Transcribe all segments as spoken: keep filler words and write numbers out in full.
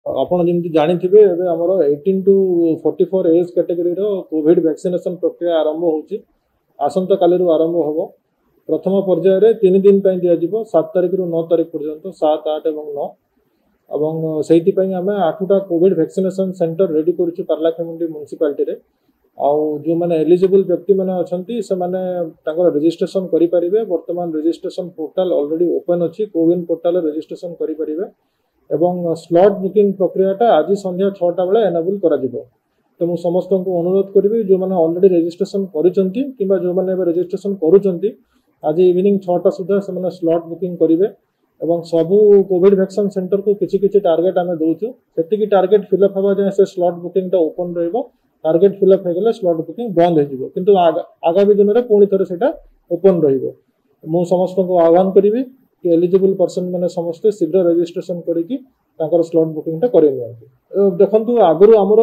आपण जमी जानी आमर eighteen to forty four age category covid vaccination प्रक्रिया आरंभ होची आसंता काली आरंभ हम प्रथम पर्यायर तीन दिन दिज्व सात तारिख रु नौ तारिख पर्यंत सात आठ और नौ और से आम आठटा कोविड वैक्सीनेशन सेंटर रेडी करुँ पारलाखेमुंडी म्युनिसिपालिटी आउ जो मैंने एलिजिबल व्यक्ति मैंने अच्छा से मैंने रजिस्ट्रेशन करें बर्तमान रजिस्ट्रेशन पोर्टाल ऑलरेडी ओपन अच्छी कोविन पोर्टाल रजिस्ट्रेशन करें एवं स्लॉट बुकिंग प्रक्रियाटा आज संध्या छटा बेले एनाबल करा जिवो। तो मुझे समस्त को अनुरोध करी जो मैंने ऑलरेडी रजिस्ट्रेशन करिसेंती किंबा जो मैंने रजिस्ट्रेशन करूछंती आज इवनिंग छटा सुधा से स्लॉट बुकिंग करेंगे एवं सबू कोविड वैक्सीन सेंटर को किसी किसी टार्गेट आम दौचु से टार्गेट फिलअप हवा जाए से स्लॉट बुकिंग ओपन रहिबो टार्गेट फिलअप हो गले स्लॉट बुकिंग बंद हो किंतु आगामी दिन में पुणी थे से ओपन रहिबो। मु समस्त को आह्वान करी कि एलिजिबल पर्सन मैंने समस्ते शीघ्र रजिस्ट्रेशन करके स्लॉट बुकिंग करे देखु आगुरी आमर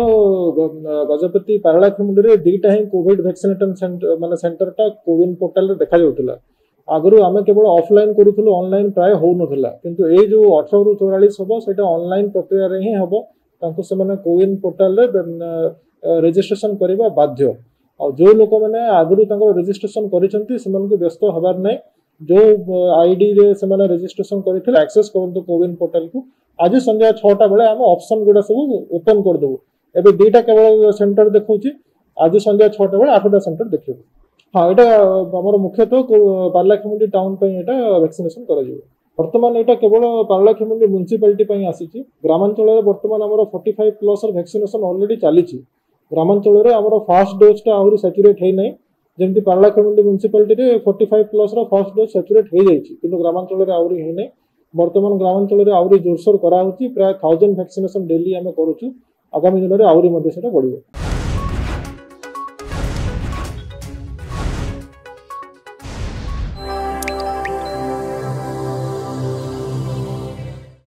गजपति पारलाखेमुंडी दुईटा ही कोविड वैक्सीनेशन सेंटर माने सेंटरटा कोविन पोर्टाल देखा जाउथला। आगुरी आम केवल ऑफलाइन करूँ ऑनलाइन प्राय हो नाला किंतु ये जो अठर रु चौरालीस हम से ऑनलाइन प्रक्रिया ही हम से कोविन पोर्टाल रजिस्ट्रेशन करवा बाध्य आ जो लोक मैंने आगुरी रजिस्ट्रेशन कर व्यस्त हबार नहीं जो आईडी रे से मैंने रजिस्ट्रेशन करते एक्सेस करते कोविन पोर्टाल को आज संध्या छटा बेले आम ऑप्शन गुड़ा सब ओपन करदेबू। एवं दुईटा केवल सेंटर देखा आज संध्या छटा बेले आठटा सेंटर देखिए। हाँ यहाँ आम मुख्यतः पारलाखेमुंडी टाउन यहाँ वैक्सीनेशन कर बर्तमान यहाँ केवल पारलाखेमुंडी म्युनिसिपालिटी आसी ग्रामांचल बर्तमान आम forty five plus vaccination already चली ग्रामांचल आम फास्ट डोजटा आहरी सैचुरेट होना जमी Paralakhemundi municipality forty five plus first dose saturate हो जाए कि ग्रामांचल आहरी होना बर्तमान ग्रामांचल आहरी जोरसोर कराऊँच प्राय थाउजेंड वैक्सीनेशन डेली आम करुँ आगामी दिन में आहरी बढ़।